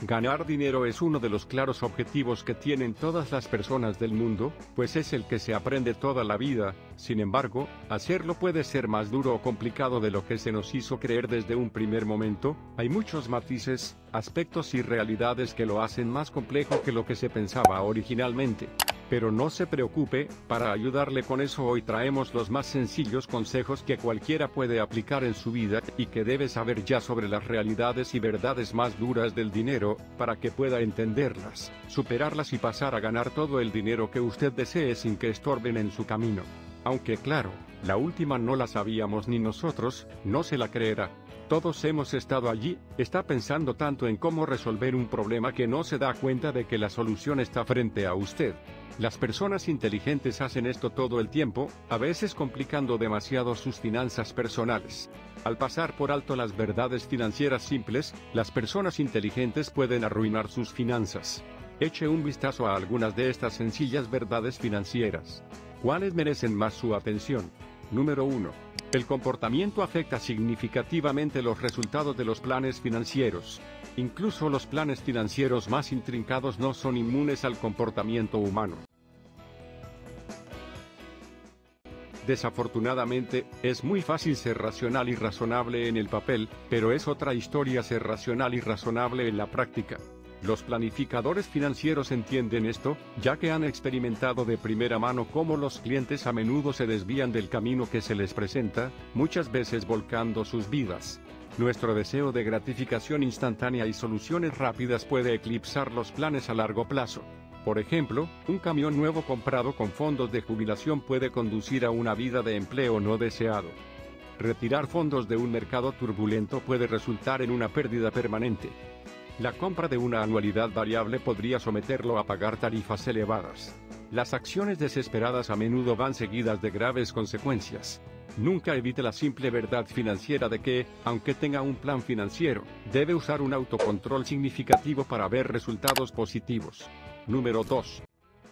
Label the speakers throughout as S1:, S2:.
S1: Ganar dinero es uno de los claros objetivos que tienen todas las personas del mundo, pues es el que se aprende toda la vida. Sin embargo, hacerlo puede ser más duro o complicado de lo que se nos hizo creer desde un primer momento. Hay muchos matices, aspectos y realidades que lo hacen más complejo que lo que se pensaba originalmente. Pero no se preocupe, para ayudarle con eso hoy traemos los más sencillos consejos que cualquiera puede aplicar en su vida, y que debe saber ya sobre las realidades y verdades más duras del dinero, para que pueda entenderlas, superarlas y pasar a ganar todo el dinero que usted desee sin que estorben en su camino. Aunque claro, la última no la sabíamos ni nosotros, no se la creerá. Todos hemos estado allí. Está pensando tanto en cómo resolver un problema que no se da cuenta de que la solución está frente a usted. Las personas inteligentes hacen esto todo el tiempo, a veces complicando demasiado sus finanzas personales. Al pasar por alto las verdades financieras simples, las personas inteligentes pueden arruinar sus finanzas. Eche un vistazo a algunas de estas sencillas verdades financieras. ¿Cuáles merecen más su atención? Número 1. El comportamiento afecta significativamente los resultados de los planes financieros. Incluso los planes financieros más intrincados no son inmunes al comportamiento humano. Desafortunadamente, es muy fácil ser racional y razonable en el papel, pero es otra historia ser racional y razonable en la práctica. Los planificadores financieros entienden esto, ya que han experimentado de primera mano cómo los clientes a menudo se desvían del camino que se les presenta, muchas veces volcando sus vidas. Nuestro deseo de gratificación instantánea y soluciones rápidas puede eclipsar los planes a largo plazo. Por ejemplo, un camión nuevo comprado con fondos de jubilación puede conducir a una vida de empleo no deseado. Retirar fondos de un mercado turbulento puede resultar en una pérdida permanente. La compra de una anualidad variable podría someterlo a pagar tarifas elevadas. Las acciones desesperadas a menudo van seguidas de graves consecuencias. Nunca evite la simple verdad financiera de que, aunque tenga un plan financiero, debe usar un autocontrol significativo para ver resultados positivos. Número 2.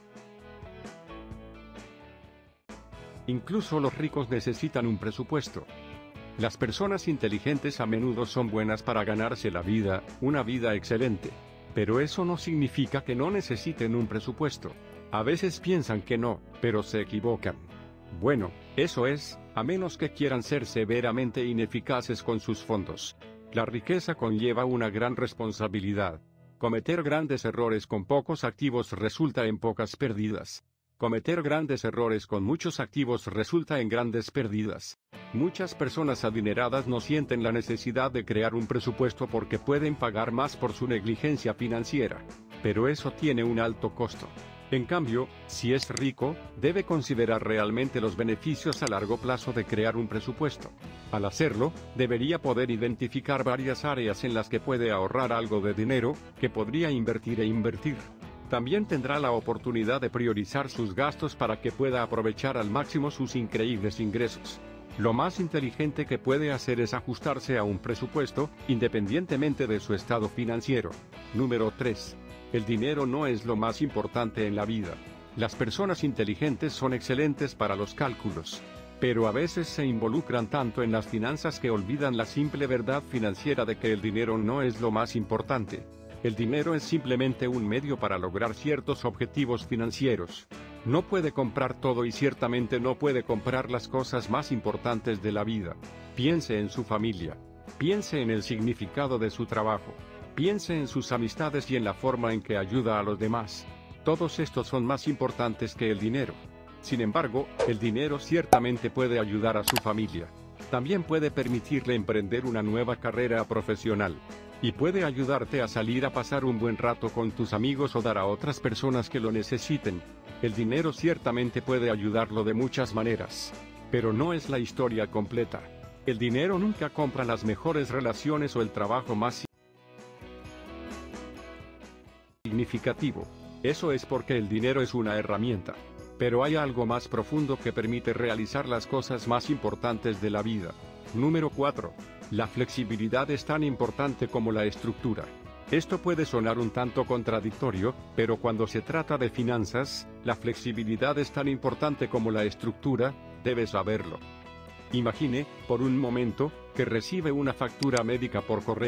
S1: Incluso los ricos necesitan un presupuesto. Las personas inteligentes a menudo son buenas para ganarse la vida, una vida excelente. Pero eso no significa que no necesiten un presupuesto. A veces piensan que no, pero se equivocan. Bueno, eso es, a menos que quieran ser severamente ineficaces con sus fondos. La riqueza conlleva una gran responsabilidad. Cometer grandes errores con pocos activos resulta en pocas pérdidas. Cometer grandes errores con muchos activos resulta en grandes pérdidas. Muchas personas adineradas no sienten la necesidad de crear un presupuesto porque pueden pagar más por su negligencia financiera. Pero eso tiene un alto costo. En cambio, si es rico, debe considerar realmente los beneficios a largo plazo de crear un presupuesto. Al hacerlo, debería poder identificar varias áreas en las que puede ahorrar algo de dinero, que podría invertir. También tendrá la oportunidad de priorizar sus gastos para que pueda aprovechar al máximo sus increíbles ingresos. Lo más inteligente que puede hacer es ajustarse a un presupuesto, independientemente de su estado financiero. Número 3. El dinero no es lo más importante en la vida. Las personas inteligentes son excelentes para los cálculos. Pero a veces se involucran tanto en las finanzas que olvidan la simple verdad financiera de que el dinero no es lo más importante. El dinero es simplemente un medio para lograr ciertos objetivos financieros. No puede comprar todo y ciertamente no puede comprar las cosas más importantes de la vida. Piense en su familia. Piense en el significado de su trabajo. Piense en sus amistades y en la forma en que ayuda a los demás. Todos estos son más importantes que el dinero. Sin embargo, el dinero ciertamente puede ayudar a su familia. También puede permitirle emprender una nueva carrera profesional. Y puede ayudarte a salir a pasar un buen rato con tus amigos o dar a otras personas que lo necesiten. El dinero ciertamente puede ayudarlo de muchas maneras. Pero no es la historia completa. El dinero nunca compra las mejores relaciones o el trabajo más significativo. Eso es porque el dinero es una herramienta. Pero hay algo más profundo que permite realizar las cosas más importantes de la vida. Número 4. La flexibilidad es tan importante como la estructura. Esto puede sonar un tanto contradictorio, pero cuando se trata de finanzas, la flexibilidad es tan importante como la estructura, debes saberlo. Imagine, por un momento, que recibe una factura médica por correo.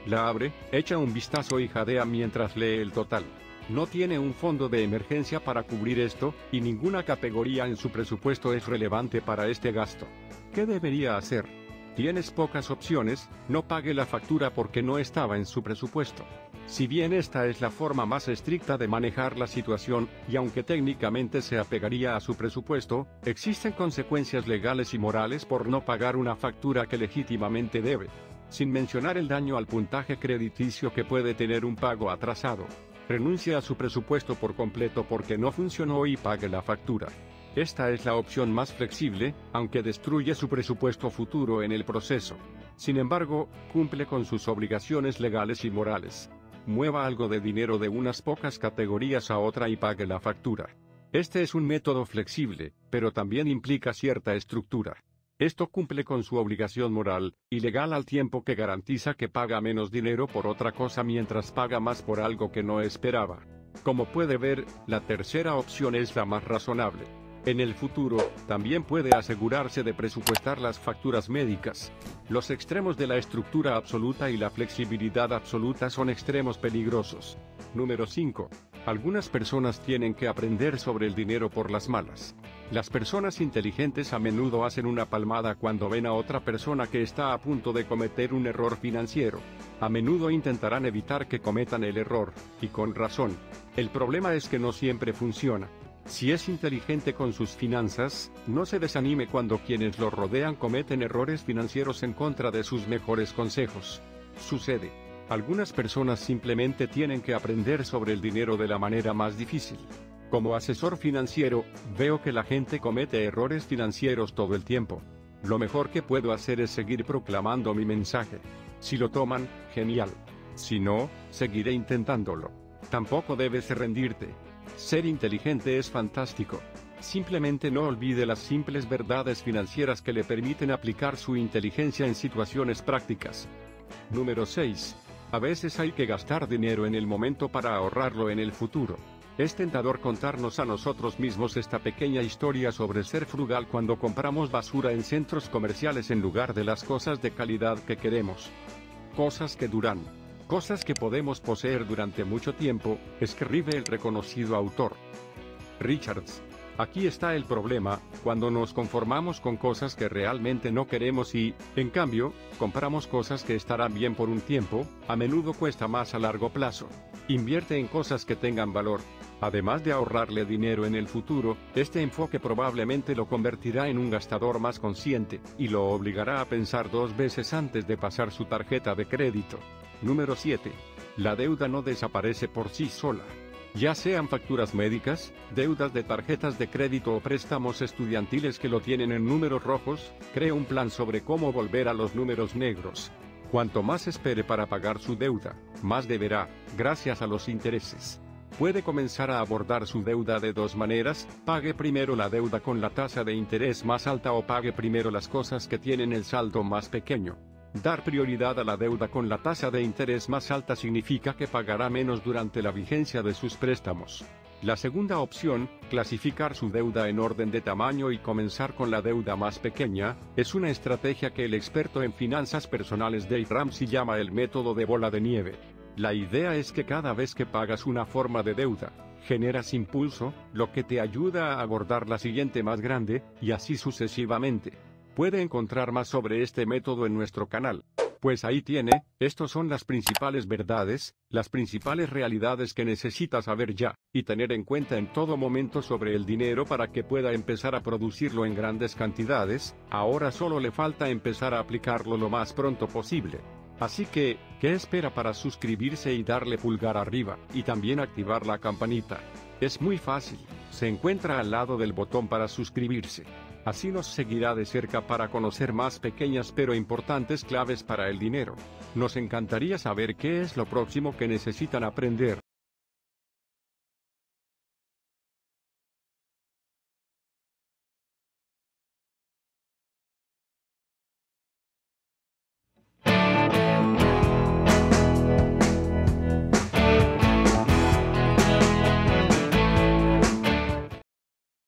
S1: La abre, echa un vistazo y jadea mientras lee el total. No tiene un fondo de emergencia para cubrir esto, y ninguna categoría en su presupuesto es relevante para este gasto. ¿Qué debería hacer? Tienes pocas opciones, no pague la factura porque no estaba en su presupuesto. Si bien esta es la forma más estricta de manejar la situación, y aunque técnicamente se apegaría a su presupuesto, existen consecuencias legales y morales por no pagar una factura que legítimamente debe. Sin mencionar el daño al puntaje crediticio que puede tener un pago atrasado. Renuncie a su presupuesto por completo porque no funcionó y pague la factura. Esta es la opción más flexible, aunque destruye su presupuesto futuro en el proceso. Sin embargo, cumple con sus obligaciones legales y morales. Mueva algo de dinero de unas pocas categorías a otra y pague la factura. Este es un método flexible, pero también implica cierta estructura. Esto cumple con su obligación moral y legal al tiempo que garantiza que paga menos dinero por otra cosa mientras paga más por algo que no esperaba. Como puede ver, la tercera opción es la más razonable. En el futuro, también puede asegurarse de presupuestar las facturas médicas. Los extremos de la estructura absoluta y la flexibilidad absoluta son extremos peligrosos. Número 5. Algunas personas tienen que aprender sobre el dinero por las malas. Las personas inteligentes a menudo hacen una palmada cuando ven a otra persona que está a punto de cometer un error financiero. A menudo intentarán evitar que cometan el error, y con razón. El problema es que no siempre funciona. Si es inteligente con sus finanzas, no se desanime cuando quienes lo rodean cometen errores financieros en contra de sus mejores consejos. Sucede. Algunas personas simplemente tienen que aprender sobre el dinero de la manera más difícil. Como asesor financiero, veo que la gente comete errores financieros todo el tiempo. Lo mejor que puedo hacer es seguir proclamando mi mensaje. Si lo toman, genial. Si no, seguiré intentándolo. Tampoco debes rendirte. Ser inteligente es fantástico. Simplemente no olvide las simples verdades financieras que le permiten aplicar su inteligencia en situaciones prácticas. Número 6. A veces hay que gastar dinero en el momento para ahorrarlo en el futuro. Es tentador contarnos a nosotros mismos esta pequeña historia sobre ser frugal cuando compramos basura en centros comerciales en lugar de las cosas de calidad que queremos. Cosas que duran. Cosas que podemos poseer durante mucho tiempo, escribe el reconocido autor Richards. Aquí está el problema, cuando nos conformamos con cosas que realmente no queremos y, en cambio, compramos cosas que estarán bien por un tiempo, a menudo cuesta más a largo plazo. Invierte en cosas que tengan valor. Además de ahorrarle dinero en el futuro, este enfoque probablemente lo convertirá en un gastador más consciente, y lo obligará a pensar 2 veces antes de pasar su tarjeta de crédito. Número 7. La deuda no desaparece por sí sola. Ya sean facturas médicas, deudas de tarjetas de crédito o préstamos estudiantiles que lo tienen en números rojos, cree un plan sobre cómo volver a los números negros. Cuanto más espere para pagar su deuda, más deberá, gracias a los intereses. Puede comenzar a abordar su deuda de 2 maneras: pague primero la deuda con la tasa de interés más alta o pague primero las cosas que tienen el saldo más pequeño. Dar prioridad a la deuda con la tasa de interés más alta significa que pagará menos durante la vigencia de sus préstamos. La segunda opción, clasificar su deuda en orden de tamaño y comenzar con la deuda más pequeña, es una estrategia que el experto en finanzas personales Dave Ramsey llama el método de bola de nieve. La idea es que cada vez que pagas una forma de deuda, generas impulso, lo que te ayuda a abordar la siguiente más grande, y así sucesivamente. Puede encontrar más sobre este método en nuestro canal. Pues ahí tiene, estos son las principales verdades, las principales realidades que necesita saber ya, y tener en cuenta en todo momento sobre el dinero para que pueda empezar a producirlo en grandes cantidades. Ahora solo le falta empezar a aplicarlo lo más pronto posible. Así que, ¿qué espera para suscribirse y darle pulgar arriba, y también activar la campanita? Es muy fácil, se encuentra al lado del botón para suscribirse. Así nos seguirá de cerca para conocer más pequeñas pero importantes claves para el dinero. Nos encantaría saber qué es lo próximo que necesitan aprender.